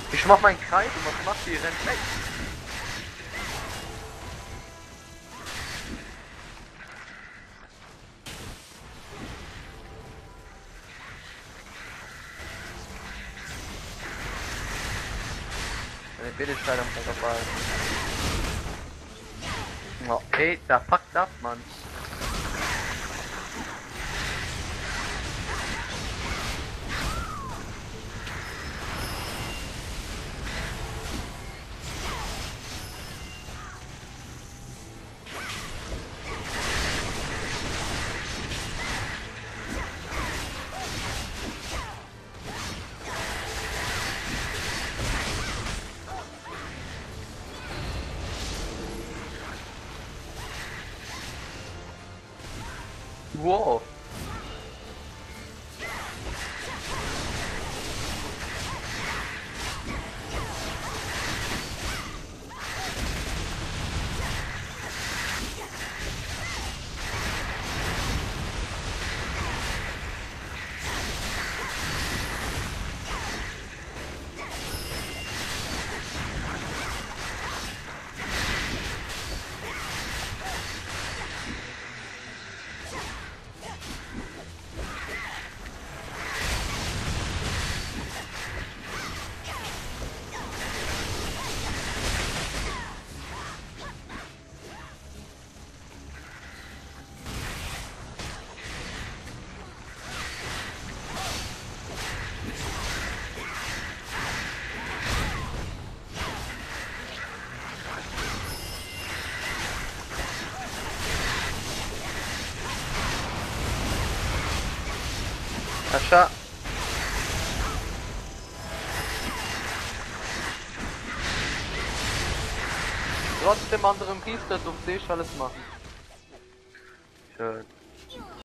Ich mach meinen Kreis und was macht die? Rennt weg. Meine Billigkeit am dabei. Oh, ey, da fuckt ab, Mann. Wow. Ascha. Trotzdem anderen Priester durfte ich alles machen. Schön.